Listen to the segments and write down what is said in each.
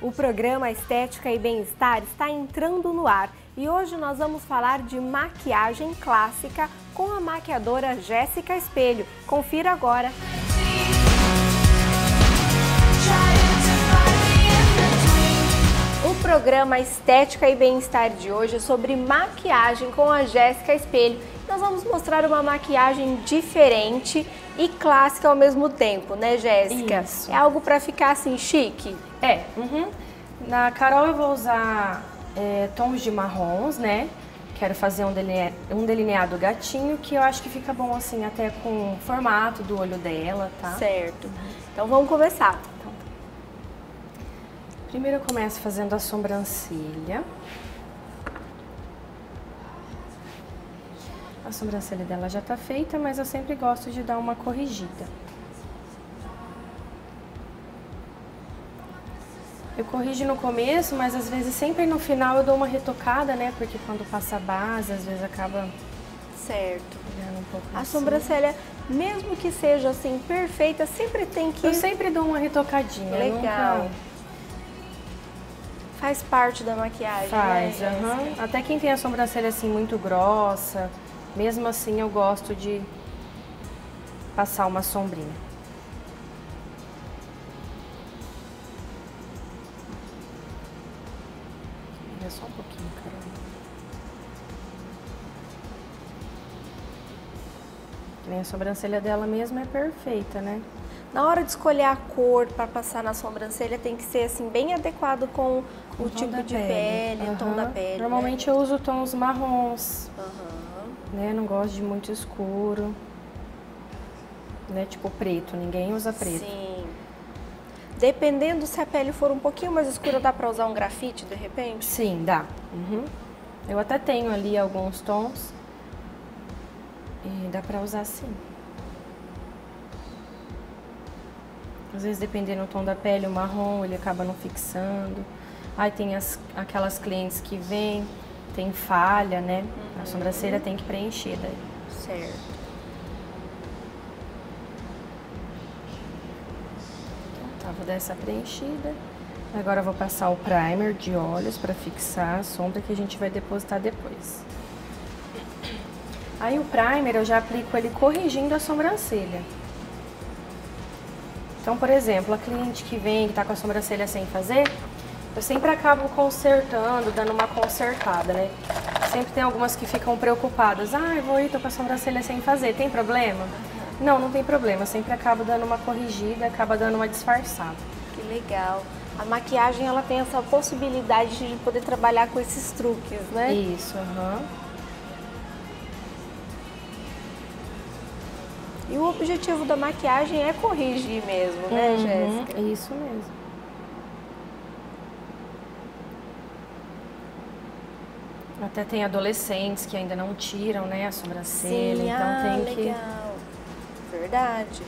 O programa Estética e Bem-Estar está entrando no ar e hoje nós vamos falar de maquiagem clássica com a maquiadora Jéssica Espelho. Confira agora! O programa Estética e Bem-Estar de hoje é sobre maquiagem com a Jéssica Espelho. Nós vamos mostrar uma maquiagem diferente e clássica ao mesmo tempo, né, Jéssica? Isso. É algo para ficar assim chique? É. Na Carol eu vou usar tons de marrons, né? Quero fazer um delineado gatinho, que eu acho que fica bom assim até com o formato do olho dela, tá? Certo. Então vamos começar. Primeiro eu começo fazendo a sobrancelha. A sobrancelha dela já tá feita, mas eu sempre gosto de dar uma corrigida. Eu corrijo no começo, mas às vezes sempre no final eu dou uma retocada, né? Porque quando passa a base, às vezes acaba Certo. ficando um pouco A assim. sobrancelha, mesmo que seja assim perfeita, sempre tem que... Eu sempre dou uma retocadinha. Legal. Nunca... Faz parte da maquiagem, Faz, né, Jéssica? Até quem tem a sobrancelha assim muito grossa, mesmo assim eu gosto de passar uma sombrinha. É só um pouquinho, Carol. Que nem a sobrancelha dela mesmo é perfeita, né? Na hora de escolher a cor para passar na sobrancelha, tem que ser assim bem adequado com o tipo de pele, o tom da pele. Normalmente eu uso tons marrons, Né? né? Não gosto de muito escuro, né? Tipo preto, ninguém usa preto. Sim. Dependendo se a pele for um pouquinho mais escura, dá para usar um grafite de repente? Sim, dá. Eu até tenho ali alguns tons e dá pra usar sim. Às vezes, dependendo do tom da pele, o marrom, ele acaba não fixando. Aí tem aquelas clientes que vêm, tem falha, né? A sobrancelha tem que preencher daí. Certo. Então, tá, vou dar essa preenchida. Agora eu vou passar o primer de olhos pra fixar a sombra que a gente vai depositar depois. Aí o primer eu já aplico ele corrigindo a sobrancelha. Então, por exemplo, a cliente que vem, que tá com a sobrancelha sem fazer, eu sempre acabo consertando, dando uma consertada, né? Sempre tem algumas que ficam preocupadas. Ah, eu vou ir, tô com a sobrancelha sem fazer, tem problema? Não, não tem problema, eu sempre acabo dando uma corrigida, acaba dando uma disfarçada. Que legal. A maquiagem, ela tem essa possibilidade de poder trabalhar com esses truques, né? Isso, E o objetivo da maquiagem é corrigir mesmo, né, Jéssica? Isso mesmo. Até tem adolescentes que ainda não tiram, né, a sobrancelha, Sim, então tem que... legal. Verdade.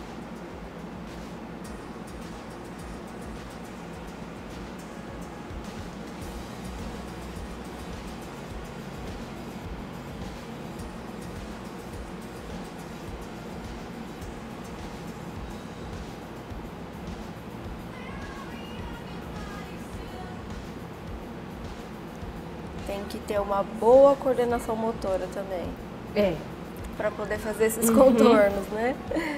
Tem que ter uma boa coordenação motora também, É. para poder fazer esses contornos, né?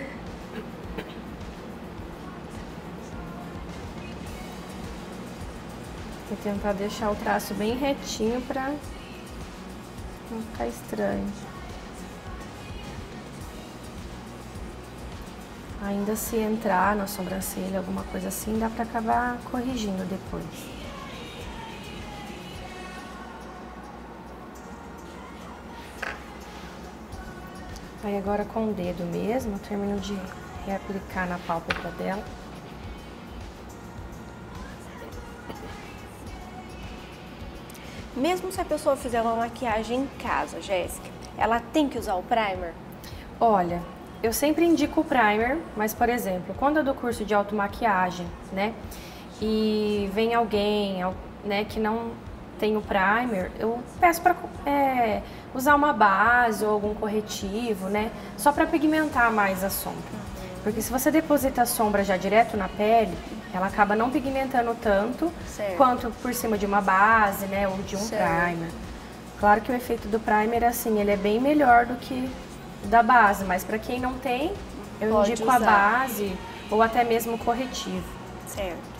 Vou tentar deixar o traço bem retinho pra não ficar estranho. Ainda se entrar na sobrancelha, alguma coisa assim, dá pra acabar corrigindo depois. Aí agora com o dedo mesmo, eu termino de reaplicar na pálpebra dela. Mesmo se a pessoa fizer uma maquiagem em casa, Jéssica, ela tem que usar o primer? Olha, eu sempre indico o primer, mas, por exemplo, quando eu dou curso de automaquiagem, né, e vem alguém, né, que não tem o primer, eu peço para usar uma base ou algum corretivo, né, só para pigmentar mais a sombra. Porque se você deposita a sombra já direto na pele, Ela acaba não pigmentando tanto quanto por cima de uma base, né, ou de um primer. Claro que o efeito do primer, assim, ele é bem melhor do que da base, mas para quem não tem, eu indico a base ou até mesmo o corretivo. Certo.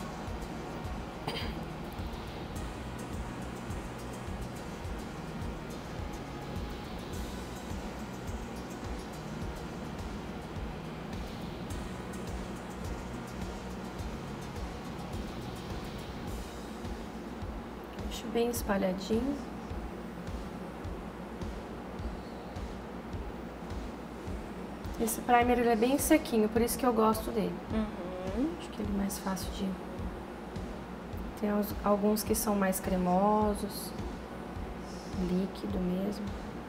Deixo bem espalhadinho. Esse primer ele é bem sequinho, por isso que eu gosto dele. Acho que ele é mais fácil de... Tem alguns que são mais cremosos, líquido mesmo.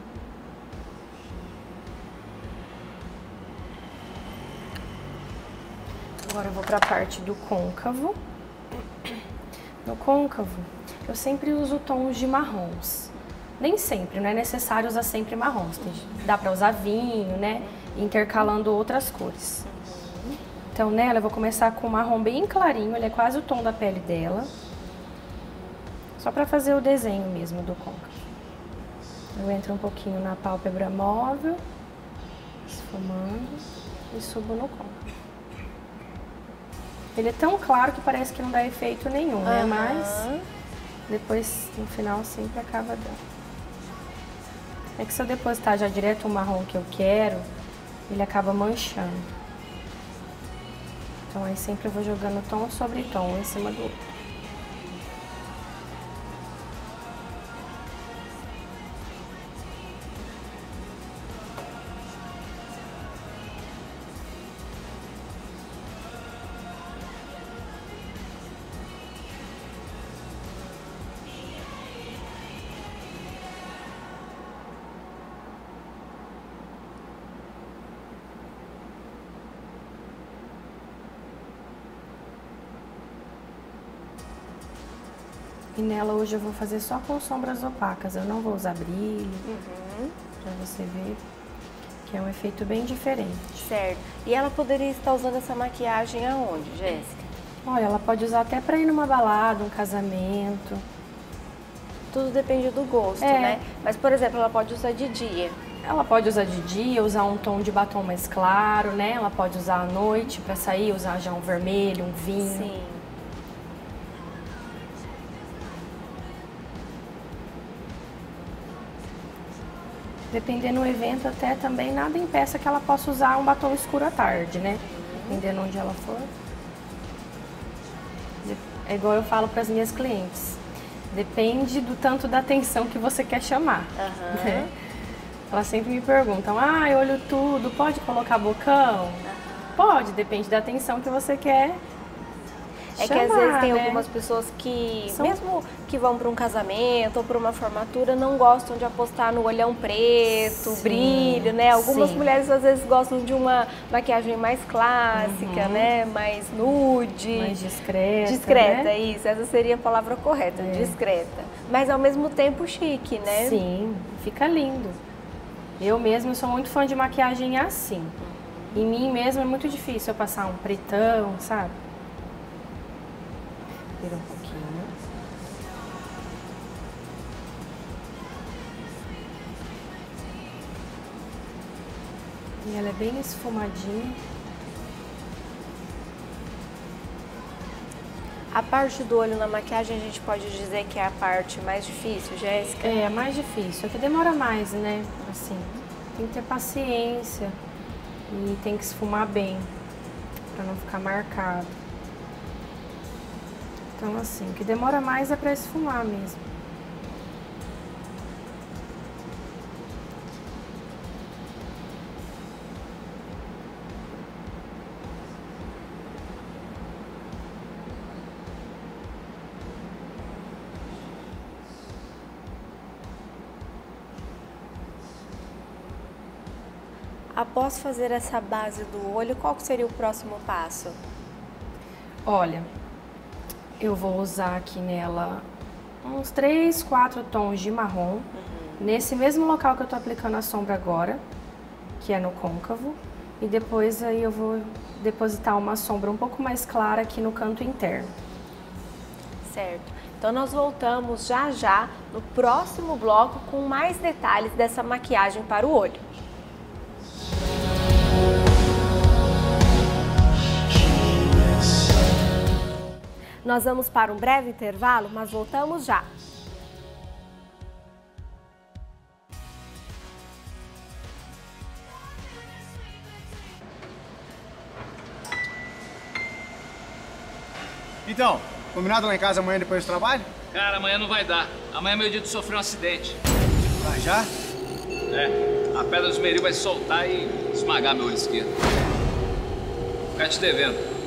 Agora eu vou para a parte do côncavo. No côncavo, eu sempre uso tons de marrons. Nem sempre, não é necessário usar sempre marrons. Dá para usar vinho, né? Intercalando outras cores. Então nela eu vou começar com um marrom bem clarinho, ele é quase o tom da pele dela. Só para fazer o desenho mesmo do côncavo. Eu entro um pouquinho na pálpebra móvel, esfumando, e subo no côncavo. Ele é tão claro que parece que não dá efeito nenhum, né? Mas depois, no final, sempre acaba dando. É que se eu depositar já direto o marrom que eu quero, ele acaba manchando. Então aí sempre eu vou jogando tom sobre tom, um em cima do outro. E nela hoje eu vou fazer só com sombras opacas, eu não vou usar brilho, pra você ver que é um efeito bem diferente. Certo. E ela poderia estar usando essa maquiagem aonde, Jéssica? Olha, ela pode usar até pra ir numa balada, um casamento. Tudo depende do gosto, né? Mas, por exemplo, ela pode usar de dia. Ela pode usar de dia, usar um tom de batom mais claro, né? Ela pode usar à noite pra sair, usar já um vermelho, um vinho. Sim. Dependendo do evento, até também nada impeça que ela possa usar um batom escuro à tarde, né? Dependendo onde ela for. É igual eu falo para as minhas clientes. Depende do tanto da atenção que você quer chamar. Né? Elas sempre me perguntam, eu olho tudo, pode colocar bocão? Pode, depende da atenção que você quer É que às vezes tem algumas pessoas que, mesmo que vão para um casamento ou para uma formatura, não gostam de apostar no olhão preto, brilho, né? Algumas mulheres às vezes gostam de uma maquiagem mais clássica, né? Mais nude. Mais discreta. Discreta, né? isso. Essa seria a palavra correta, discreta. Mas ao mesmo tempo chique, né? Sim, fica lindo. Eu mesma sou muito fã de maquiagem assim. Em mim mesmo é muito difícil eu passar um pretão, sabe? Um pouquinho. E ela é bem esfumadinha. A parte do olho na maquiagem a gente pode dizer que é a parte mais difícil, Jéssica? É, a mais difícil. É que demora mais, né? Assim, tem que ter paciência e tem que esfumar bem, pra não ficar marcado. Então, assim, o que demora mais é pra esfumar mesmo. Após fazer essa base do olho, qual seria o próximo passo? Olha, eu vou usar aqui nela uns 3, 4 tons de marrom, nesse mesmo local que eu tô aplicando a sombra agora, que é no côncavo, e depois aí eu vou depositar uma sombra um pouco mais clara aqui no canto interno. Certo. Então nós voltamos já já no próximo bloco com mais detalhes dessa maquiagem para o olho. Nós vamos para um breve intervalo, mas voltamos já. Então, combinado lá em casa amanhã depois do trabalho? Cara, amanhã não vai dar. Amanhã é meu dia de sofrer um acidente. Vai já? É, a pedra do esmeril vai soltar e esmagar meu olho esquerdo. Vou ficar te devendo.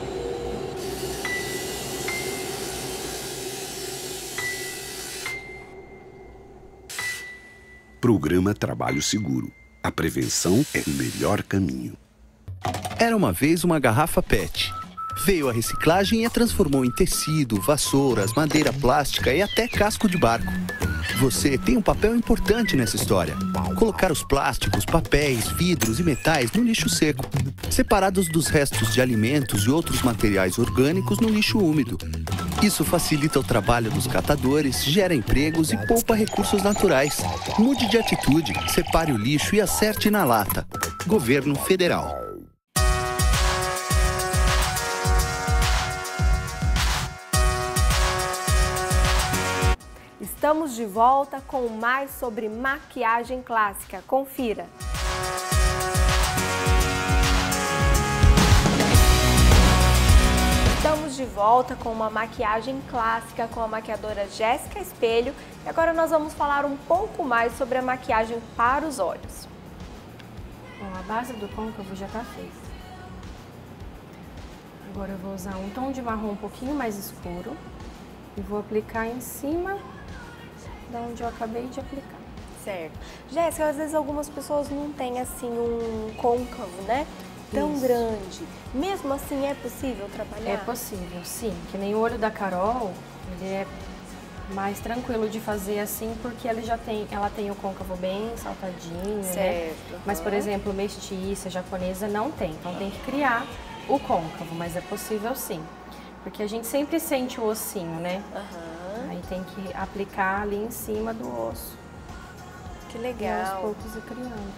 Programa Trabalho Seguro. A prevenção é o melhor caminho. Era uma vez uma garrafa PET. Veio a reciclagem e a transformou em tecido, vassouras, madeira plástica e até casco de barco. Você tem um papel importante nessa história. Colocar os plásticos, papéis, vidros e metais no lixo seco, separados dos restos de alimentos e outros materiais orgânicos no lixo úmido. Isso facilita o trabalho dos catadores, gera empregos e poupa recursos naturais. Mude de atitude, separe o lixo e acerte na lata. Governo Federal. Estamos de volta com mais sobre maquiagem clássica. Confira! Estamos de volta com uma maquiagem clássica com a maquiadora Jéssica Espelho e agora nós vamos falar um pouco mais sobre a maquiagem para os olhos. Bom, a base do côncavo já está feita. Agora eu vou usar um tom de marrom um pouquinho mais escuro e vou aplicar em cima da onde eu acabei de aplicar. Certo. Jéssica, às vezes algumas pessoas não têm assim um côncavo, né? Tão Isso. grande. Mesmo assim é possível trabalhar? É possível, sim. Que nem o olho da Carol, ele é mais tranquilo de fazer assim porque ela tem o côncavo bem saltadinho, certo, né? Mas, por exemplo, mestiça, japonesa não tem. Então tem que criar o côncavo, mas é possível sim. Porque a gente sempre sente o ossinho, né? Aí tem que aplicar ali em cima do osso. Que E legal. aos poucos ir criando.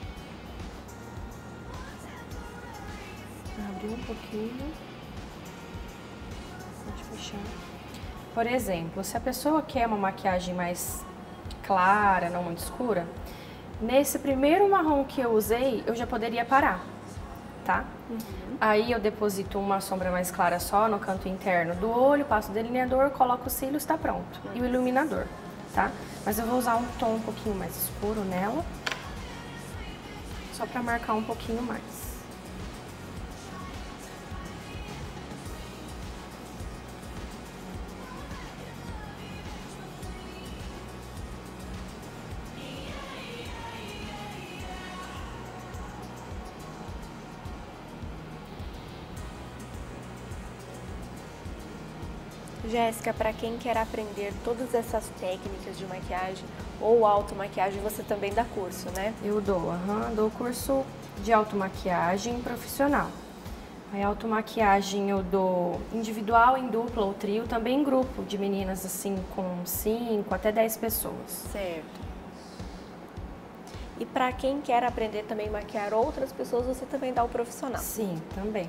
Abrir um pouquinho. Pode fechar. Por exemplo, se a pessoa quer uma maquiagem mais clara, não muito escura, nesse primeiro marrom que eu usei, eu já poderia parar, tá? Aí eu deposito uma sombra mais clara só no canto interno do olho, passo o delineador, coloco os cílios, tá pronto. E o iluminador, tá? Mas eu vou usar um tom um pouquinho mais escuro nela, só pra marcar um pouquinho mais. Jéssica, para quem quer aprender todas essas técnicas de maquiagem ou automaquiagem, você também dá curso, né? Eu dou, dou curso de automaquiagem profissional. Aí automaquiagem eu dou individual, em dupla ou trio, também em grupo de meninas assim com 5 até 10 pessoas. Certo. E para quem quer aprender também a maquiar outras pessoas, você também dá o profissional? Sim, também.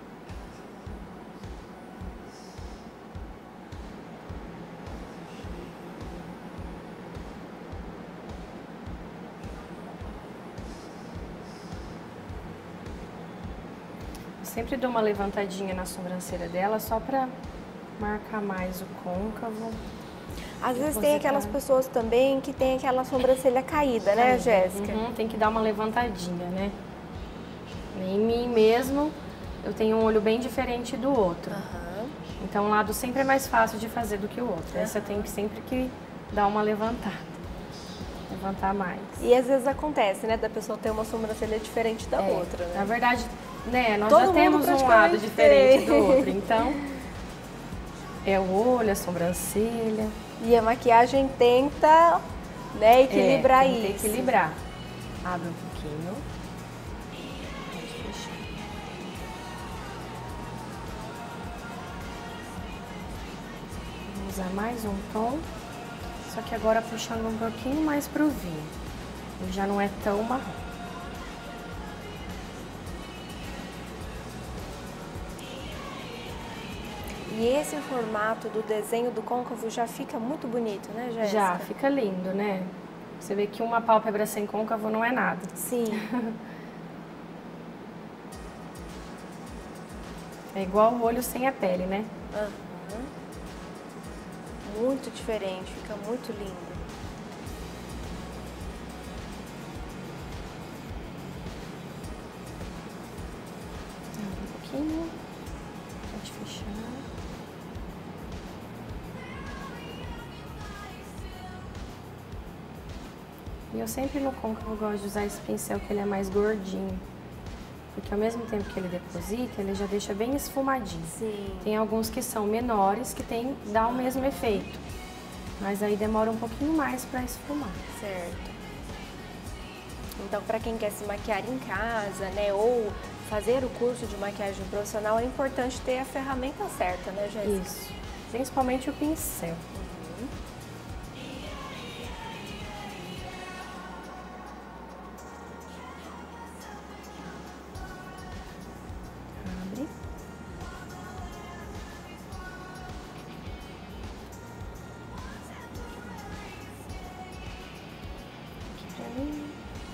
Sempre dou uma levantadinha na sobrancelha dela só pra marcar mais o côncavo. Às vezes tem aquelas pessoas também que tem aquela sobrancelha caída, né, Jéssica? Tem que dar uma levantadinha, né? Em mim mesmo, eu tenho um olho bem diferente do outro. Então, um lado sempre é mais fácil de fazer do que o outro. Aí você tem que sempre que dar uma levantada. Levantar mais. E às vezes acontece, né, da pessoa ter uma sobrancelha diferente da outra, né? Na verdade, né, nós Todo já mundo temos um lado praticamente diferente do tem. outro. Então, é o olho, a sobrancelha. E a maquiagem tenta, né, equilibrar tem que isso. equilibrar. Abre um pouquinho. Pode fechar. usar mais um tom, só que agora puxando um pouquinho mais pro vinho. Ele já não é tão marrom. E esse formato do desenho do côncavo já fica muito bonito, né, Jéssica? Já, fica lindo, né? Você vê que uma pálpebra sem côncavo não é nada. Sim. É igual o olho sem a pele, né? Muito diferente, fica muito lindo. Um pouquinho. Pode fechar. E eu sempre no côncavo gosto de usar esse pincel que ele é mais gordinho. Porque ao mesmo tempo que ele deposita, ele já deixa bem esfumadinho. Sim. Tem alguns que são menores, que dá o mesmo efeito. Mas aí demora um pouquinho mais para esfumar. Certo. Então, para quem quer se maquiar em casa, né, ou fazer o curso de maquiagem profissional, é importante ter a ferramenta certa, né, Jéssica? Isso. Principalmente o pincel. Abre. Aqui pra mim.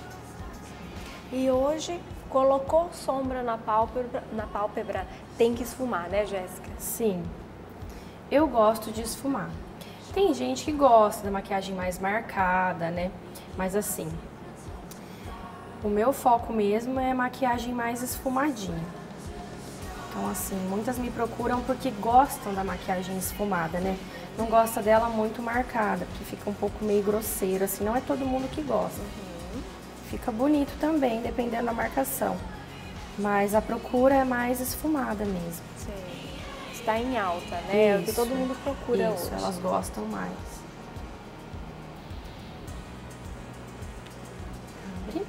E hoje, colocou sombra na pálpebra, tem que esfumar, né, Jéssica? Sim, eu gosto de esfumar. Tem gente que gosta da maquiagem mais marcada, né? Mas assim, o meu foco mesmo é maquiagem mais esfumadinha. Então assim, muitas me procuram porque gostam da maquiagem esfumada, né? Não gosta dela muito marcada, porque fica um pouco meio grosseiro, assim, não é todo mundo que gosta. Fica bonito também, dependendo da marcação. Mas a procura é mais esfumada mesmo. Sim. Está em alta, né? É o que todo mundo procura Isso, hoje. elas gostam mais. Abre.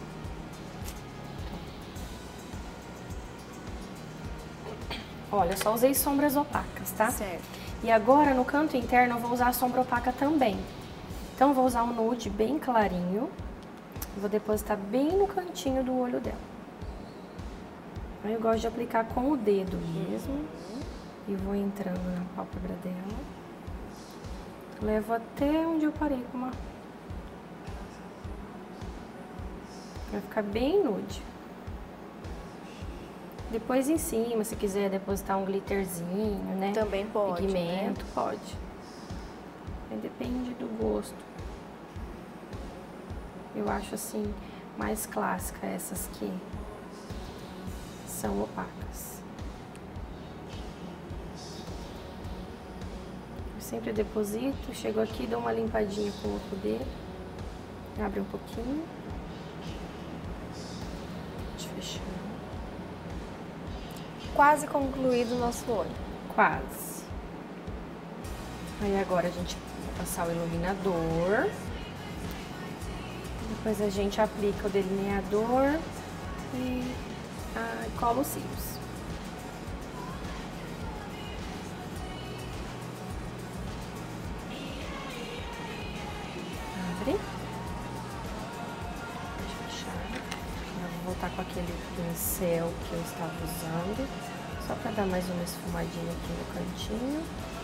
Olha, eu só usei sombras opacas, tá? Certo. E agora, no canto interno, eu vou usar a sombra opaca também. Então, eu vou usar um nude bem clarinho. Vou depositar bem no cantinho do olho dela. Aí eu gosto de aplicar com o dedo mesmo. E vou entrando na pálpebra dela. Levo até onde eu parei com uma... Vai ficar bem nude. Depois em cima, se quiser depositar um glitterzinho, né? Também pode, pigmento, pode. Aí depende do gosto. Eu acho assim, mais clássica essas que são opacas. Eu sempre deposito, chego aqui, dou uma limpadinha com o outro dedo. Abre um pouquinho. Deixa eu fechar. Quase concluído o nosso olho. Quase. Aí agora a gente vai passar o iluminador. Depois a gente aplica o delineador e cola os cílios. Abre. Deixa eu fechar. Eu vou voltar com aquele pincel que eu estava usando, só para dar mais uma esfumadinha aqui no cantinho.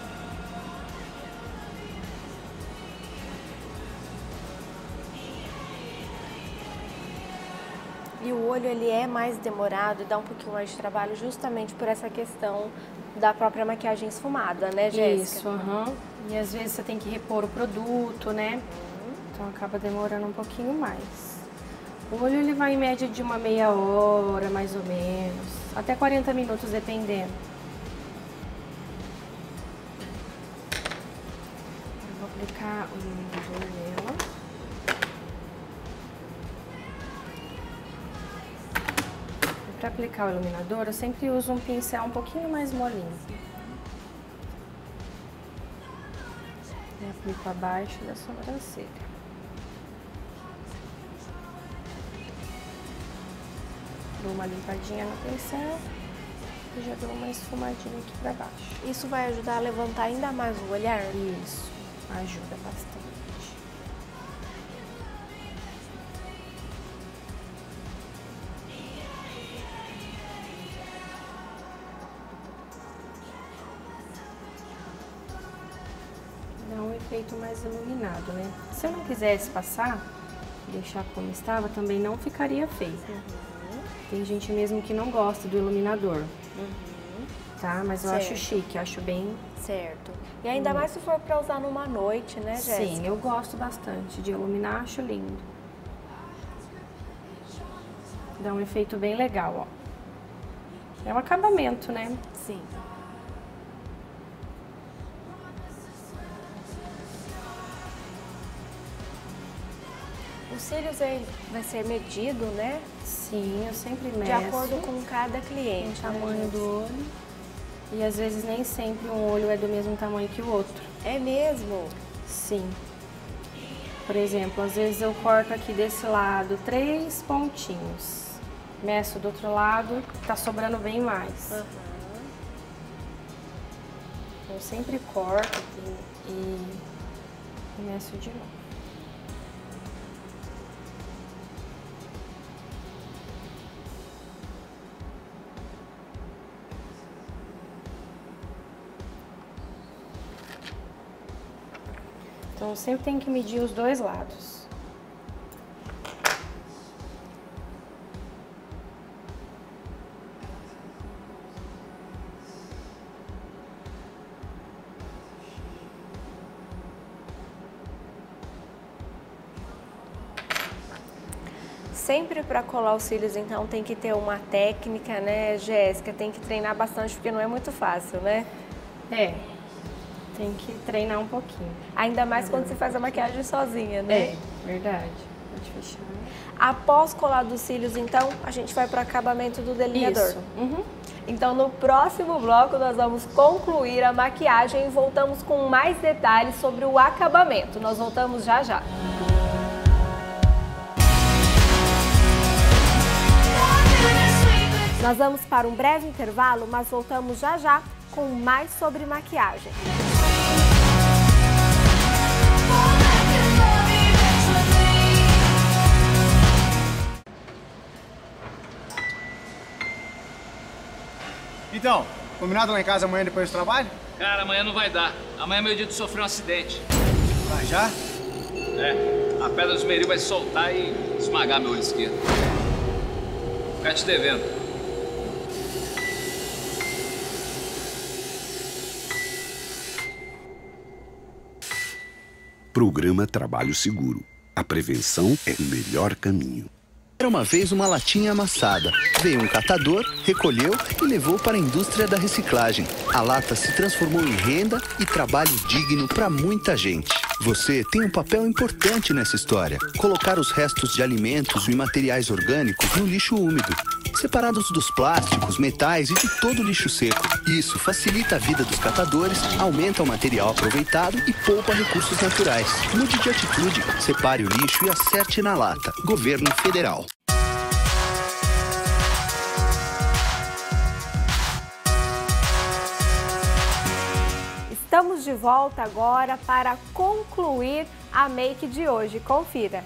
E o olho, ele é mais demorado e dá um pouquinho mais de trabalho justamente por essa questão da própria maquiagem esfumada, né, Jéssica? Isso, E às vezes você tem que repor o produto, né? Então acaba demorando um pouquinho mais. O olho, ele vai em média de uma meia hora, mais ou menos. Até 40 minutos, dependendo. Eu vou aplicar o iluminador nela. Para aplicar o iluminador, eu sempre uso um pincel um pouquinho mais molinho. E aplico abaixo da sobrancelha. Dou uma limpadinha no pincel. e já dou uma esfumadinha aqui pra baixo. Isso vai ajudar a levantar ainda mais o olhar? Isso, ajuda bastante. Dá um efeito mais iluminado, né? Se eu não quisesse passar, deixar como estava, também não ficaria feio. Tem gente mesmo que não gosta do iluminador, tá? Mas eu acho chique, acho bem... Certo. E ainda mais se for para usar numa noite, né, Jéssica? Sim, eu gosto bastante de iluminar, acho lindo. Dá um efeito bem legal, ó. É um acabamento, né? Sim. Os cílios vai ser medido, né? Sim, eu sempre meço. De acordo com cada cliente. O tamanho do olho. E às vezes nem sempre um olho é do mesmo tamanho que o outro. É mesmo? Sim. Por exemplo, às vezes eu corto aqui desse lado 3 pontinhos. Meço do outro lado, tá sobrando bem mais. Eu sempre corto e meço de novo. Então, sempre tem que medir os dois lados. Sempre para colar os cílios, então, tem que ter uma técnica, né, Jéssica? Tem que treinar bastante, porque não é muito fácil, né? É. Tem que treinar um pouquinho. Ainda mais quando você faz a maquiagem sozinha, né? É, verdade. Pode fechar. Após colar dos cílios, então, a gente vai para o acabamento do delineador. Isso. Então, no próximo bloco, nós vamos concluir a maquiagem e voltamos com mais detalhes sobre o acabamento. Nós voltamos já já. Nós vamos para um breve intervalo, mas voltamos já já com mais sobre maquiagem. Então, combinado lá em casa amanhã depois do trabalho? Cara, amanhã não vai dar. Amanhã é meu dia de sofrer um acidente. Vai já? É, a pedra do esmeril vai soltar e esmagar meu olho esquerdo. Vou ficar te devendo. Programa Trabalho Seguro. A prevenção é o melhor caminho. Era uma vez uma latinha amassada. Veio um catador, recolheu e levou para a indústria da reciclagem. A lata se transformou em renda e trabalho digno para muita gente. Você tem um papel importante nessa história. Colocar os restos de alimentos e materiais orgânicos no lixo úmido, separados dos plásticos, metais e de todo o lixo seco. Isso facilita a vida dos catadores, aumenta o material aproveitado e poupa recursos naturais. Mude de atitude, separe o lixo e acerte na lata. Governo Federal. Estamos de volta agora para concluir a make de hoje. Confira!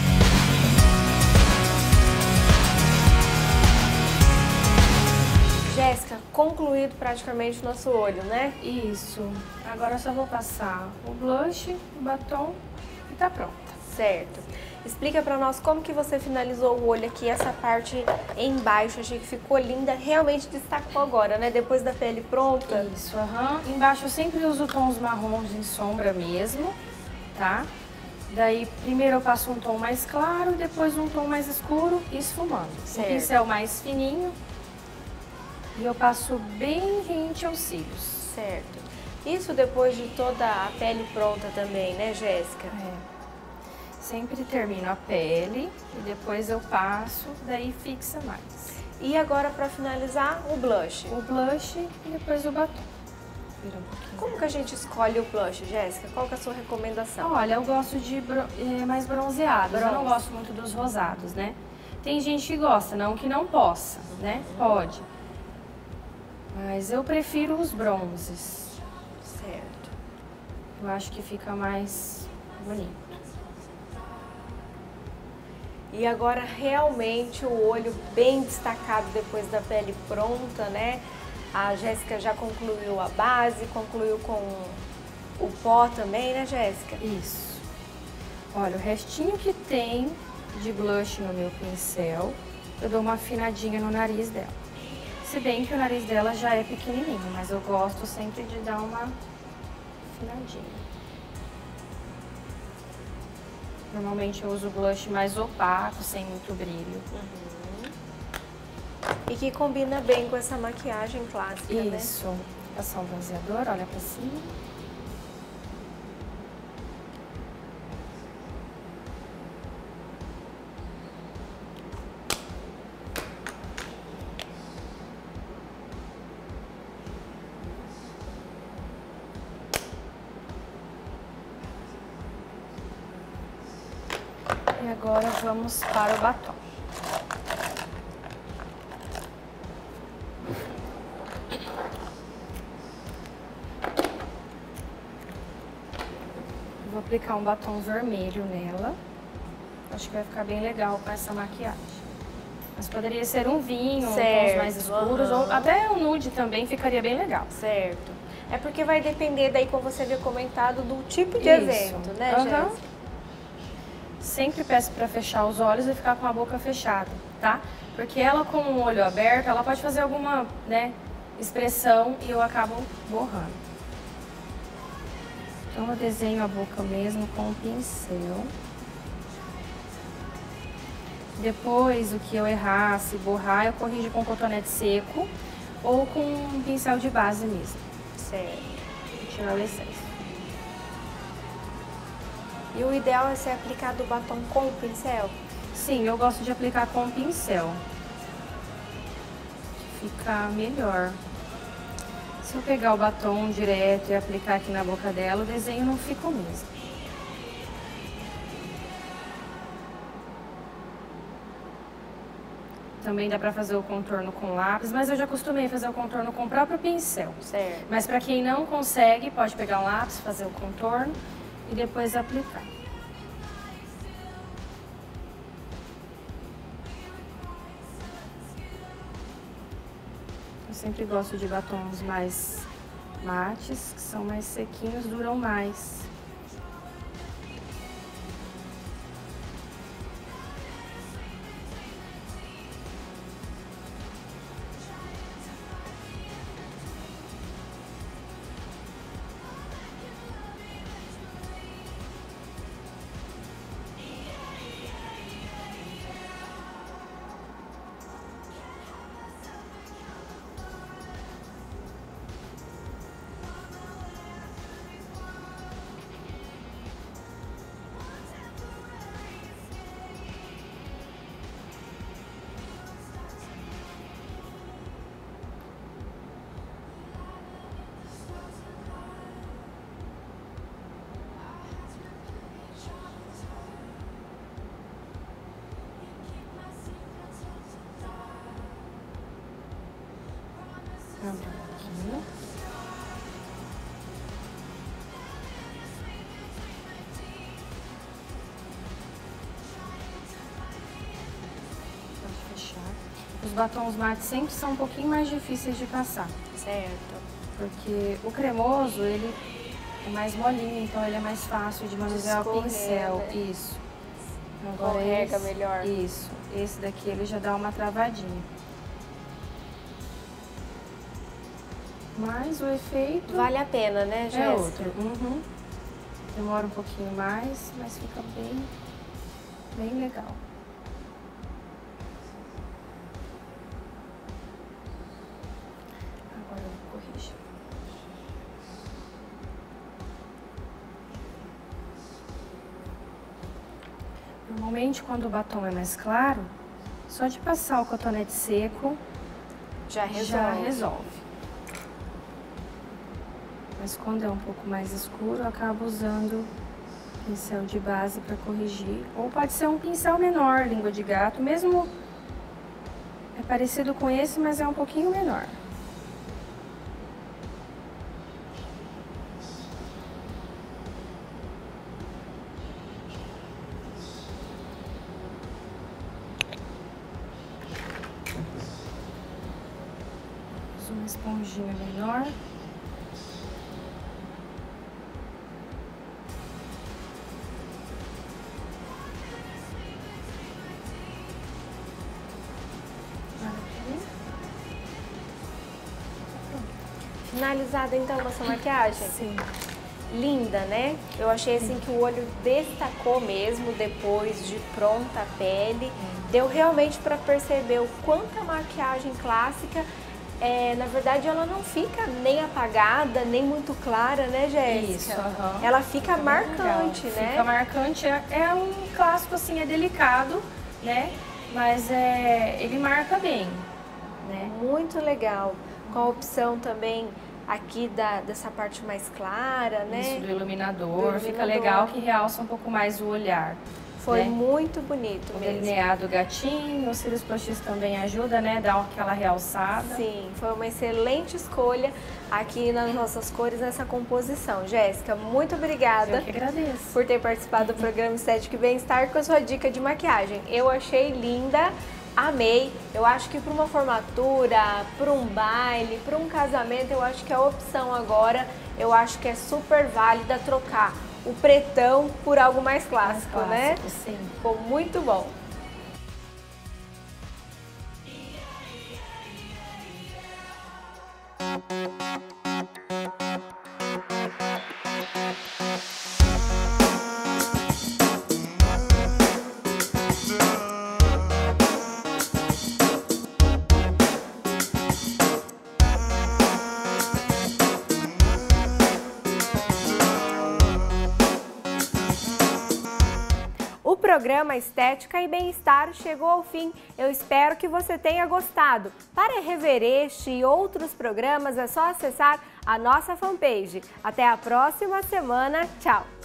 Jéssica, concluído praticamente o nosso olho, né? Isso. Agora eu só vou passar o blush, o batom e tá pronta. Certo. Explica pra nós como que você finalizou o olho aqui, essa parte embaixo, achei que ficou linda, realmente destacou agora, né? Depois da pele pronta. Isso, Embaixo eu sempre uso tons marrons em sombra mesmo, tá? Daí, primeiro eu passo um tom mais claro, depois um tom mais escuro e esfumando. Certo. Um pincel mais fininho e eu passo bem rente aos cílios. Certo. Isso depois de toda a pele pronta também, né, Jéssica? É. Sempre termino a pele e depois eu passo, daí fixa mais. E agora, pra finalizar, o blush. O blush e depois o batom. Vira um pouquinho. Como que a gente escolhe o blush, Jéssica? Qual que é a sua recomendação? Olha, eu gosto de mais bronzeados, Bronze. eu não gosto muito dos rosados, né? Tem gente que gosta, não que não possa, né? Pode. Mas eu prefiro os bronzes. Certo. Eu acho que fica mais bonito. E agora realmente o olho bem destacado depois da pele pronta, né? A Jéssica já concluiu a base, concluiu com o pó também, né, Jéssica? Isso. Olha, o restinho que tem de blush no meu pincel, eu dou uma afinadinha no nariz dela. Se bem que o nariz dela já é pequenininho, mas eu gosto sempre de dar uma afinadinha. Normalmente eu uso blush mais opaco, sem muito brilho. E que combina bem com essa maquiagem clássica, né? Isso. Passar um bronzeador, olha pra cima. E agora vamos para o batom. Vou aplicar um batom vermelho nela. Acho que vai ficar bem legal com essa maquiagem. Mas poderia ser um vinho, tons mais escuros, ou até um nude também ficaria bem legal. Certo. É porque vai depender daí, como você havia comentado, do tipo de evento, né, Jéssica? Sempre peço para fechar os olhos e ficar com a boca fechada, tá? Porque ela com o olho aberto, ela pode fazer alguma, né, expressão e eu acabo borrando. Então eu desenho a boca mesmo com o pincel. Depois, o que eu errar, se borrar, eu corrijo com cotonete seco ou com um pincel de base mesmo. Certo. Vou tirar o excesso. E o ideal é ser aplicado o batom com o pincel? Sim, eu gosto de aplicar com o pincel. Fica melhor. Se eu pegar o batom direto e aplicar aqui na boca dela, o desenho não fica o mesmo. Também dá pra fazer o contorno com lápis, mas eu já acostumei fazer o contorno com o próprio pincel. Certo. Mas pra quem não consegue, pode pegar um lápis, fazer o contorno e depois aplicar. Eu sempre gosto de batons mais mates, que são mais sequinhos, duram mais. Pode fechar. Os batons mates sempre são um pouquinho mais difíceis de passar. Certo. Porque o cremoso, ele é mais molinho, então ele é mais fácil de manusear o pincel. Né? Isso. Agora escorrega melhor. Isso. Esse daqui ele já dá uma travadinha. Mas o efeito Vale a pena, né, Jéssica? é outro. Uhum. Demora um pouquinho mais, mas fica bem, bem legal. Agora eu vou corrigir. Normalmente, quando o batom é mais claro, só de passar o cotonete seco Já resolve. já resolve. Mas quando é um pouco mais escuro, eu acabo usando pincel de base para corrigir. Ou pode ser um pincel menor, língua de gato, mesmo é parecido com esse, mas é um pouquinho menor. esponjinha menor. Finalizada então nossa maquiagem? Sim. Linda, né? Eu achei assim que o olho destacou mesmo depois de pronta a pele. Deu realmente para perceber o quanto a maquiagem clássica, na verdade, ela não fica nem apagada, nem muito clara, né, Jéssica? Isso, Ela fica marcante, né? Fica marcante. É um clássico, assim, é delicado, né? Mas ele marca bem, né? Muito legal. Com a opção também aqui dessa parte mais clara, né? Isso, do iluminador. Fica legal que realça um pouco mais o olhar. Foi né? Muito bonito o mesmo. delineado gatinho, os cílios postiços também ajuda, né? Dá aquela realçada. Sim, foi uma excelente escolha aqui nas nossas cores, nessa composição. Jéssica, muito obrigada. Eu que agradeço. Por ter participado do programa Estética e Bem-Estar com a sua dica de maquiagem. Eu achei linda. Amei, eu acho que para uma formatura, para um baile, para um casamento, eu acho que a opção agora, eu acho que é super válida trocar o pretão por algo mais clássico, né? Sim. Ficou muito bom. O programa Estética e Bem-Estar chegou ao fim. Eu espero que você tenha gostado. Para rever este e outros programas é só acessar a nossa fanpage. Até a próxima semana. Tchau!